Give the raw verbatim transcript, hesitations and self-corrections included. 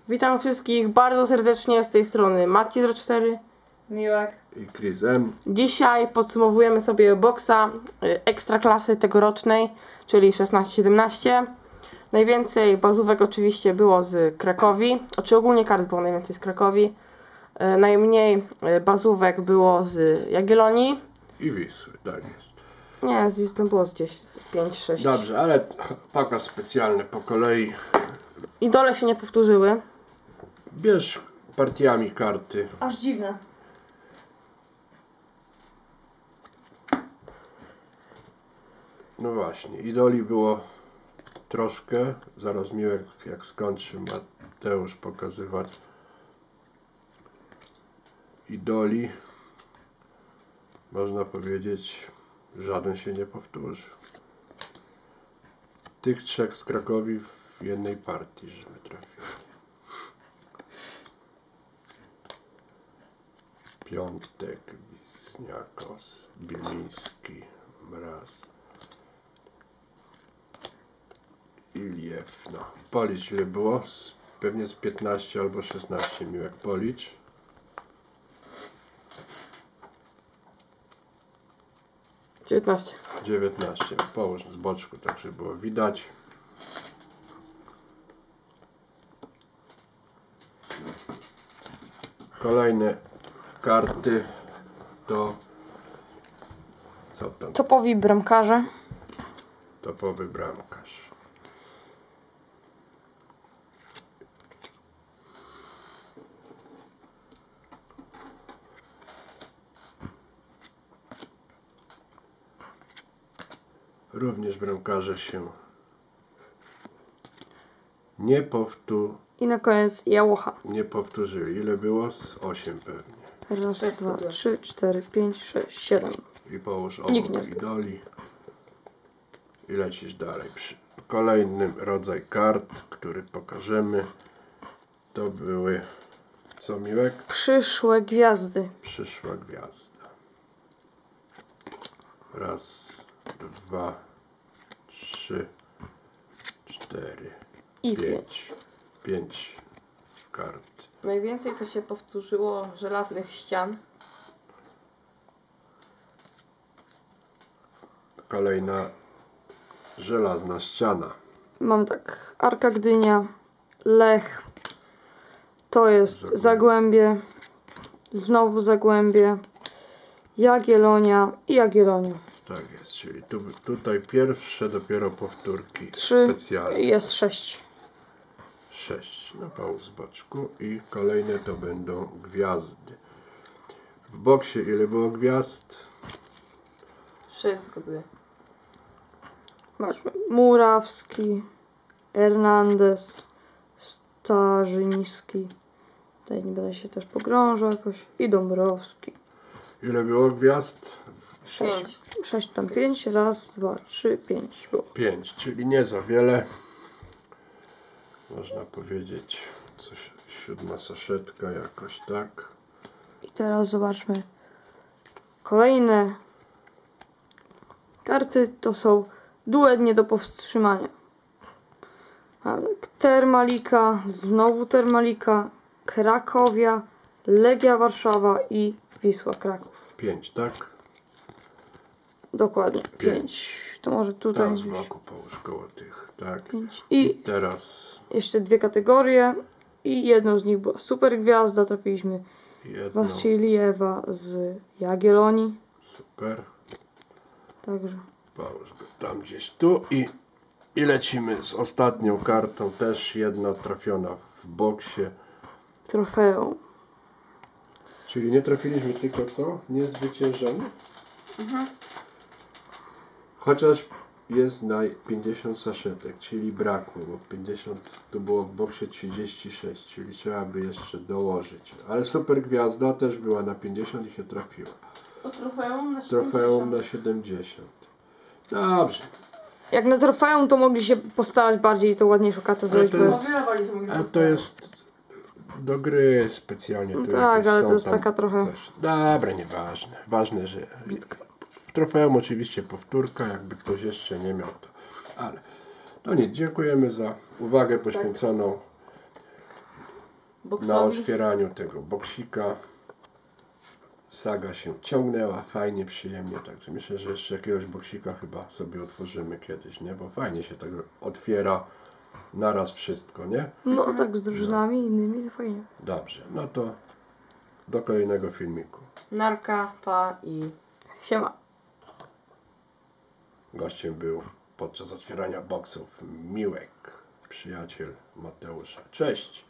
Witam wszystkich bardzo serdecznie z tej strony Mati zero cztery, Miłek i Krizem. Dzisiaj podsumowujemy sobie boksa y, ekstraklasy tegorocznej, czyli szesnaście siedemnaście. Najwięcej bazówek oczywiście było z Krakowi, czy ogólnie kart było najwięcej z Krakowi. Y, najmniej y, bazówek było z Jagiellonii. I Wisły, tak jest. Nie, z Wisły było gdzieś z pięć sześć. Dobrze, ale pokaz specjalny po kolei. Idole się nie powtórzyły. Bierz partiami karty. aż dziwne. No właśnie, idoli było troszkę. Zaraz Miłek, jak skończy Mateusz pokazywać idoli, można powiedzieć, żaden się nie powtórzył. Tych trzech z Krakowi w jednej partii, żeby trafili. Piątek, Wisniakos, Biliński, Mraz, Iliew. No, policz ile było? Z, pewnie z piętnaście albo szesnaście, Miłek, policz. dziewiętnaście. dziewiętnaście. Połóż z boczku, tak żeby było widać. Kolejne karty to co tam? Topowi bramkarze. Topowy bramkarz. Również bramkarze się nie powtórzy. I na koniec Jałocha. Nie powtórzyli. Ile było? Z osiem pewnie. Raz, dwa, trzy, cztery, pięć, sześć, siedem. I połóż Nikt nie obok zgadł. idoli. I lecisz dalej. Przy kolejnym rodzaj kart, który pokażemy, to były, co Miłek? Przyszłe gwiazdy. Przyszła gwiazda. Raz, dwa, trzy, cztery, I pięć. pięć. Pięć kart. Najwięcej to się powtórzyło żelaznych ścian. Kolejna żelazna ściana. Mam tak, Arka Gdynia, Lech, to jest Zagłębie. Zagłębie, znowu Zagłębie, Jagiellonia i Jagiellonia. Tak jest, czyli tu, tutaj pierwsze dopiero powtórki Trzy specjalne. i jest sześć. sześć na pału z boczku i kolejne to będą gwiazdy. W boksie ile było gwiazd? Wszystko tutaj. Masz Murawski, Hernandez, Starzyński. Tutaj nie będę się też pogrążał jakoś. I Dąbrowski. Ile było gwiazd? Pięć. Sześć tam pięć. Raz, dwa, trzy, pięć było. pięć, czyli nie za wiele. Można powiedzieć coś, siódma saszetka jakoś tak. I teraz zobaczmy. Kolejne karty to są duet nie do powstrzymania. Ale Termalika, znowu Termalika, Krakowia, Legia Warszawa i Wisła Kraków. pięć, tak? Dokładnie. pięć. To może tutaj Tam z gdzieś. boku połóż koło tych, tak? pięć. I I teraz jeszcze dwie kategorie. I jedną z nich była super gwiazda. Trafiliśmy jedno, Wasiliewa z Jagiellonii. super. Także Połóż go tam gdzieś tu i, i lecimy z ostatnią kartą, też jedna trafiona w boksie. trofeum. Czyli nie trafiliśmy tylko co? Niezwyciężony? Mhm. Chociaż jest na pięćdziesiąt saszetek, czyli brakło, bo pięćdziesiąt to było w boksie trzydzieści sześć, czyli trzeba by jeszcze dołożyć. Ale super gwiazda też była na pięćdziesiąt i się trafiła. To trofeum na Trofeum na siedemdziesiąt. Dobrze. Jak na trofeum to mogli się postarać bardziej i to ładniejszą kartę zrobić. to bo jest- siedemdziesiąt. A to jest do gry specjalnie. Tu Tak, jakieś ale są to jest tam taka trochę coś. Dobra, nieważne. Ważne, że bitka. w trofeum oczywiście powtórka, jakby ktoś jeszcze nie miał to. Ale to nic, dziękujemy za uwagę poświęconą na Boksowi. otwieraniu tego boksika. Saga się ciągnęła, fajnie, przyjemnie, także myślę, że jeszcze jakiegoś boksika chyba sobie otworzymy kiedyś, nie? Bo fajnie się tego otwiera naraz wszystko, nie? No tak z drużynami innymi to fajnie. Dobrze, no to do kolejnego filmiku. Narka, pa i Siema. Gościem był podczas otwierania boksów Miłek, przyjaciel Mateusza. Cześć!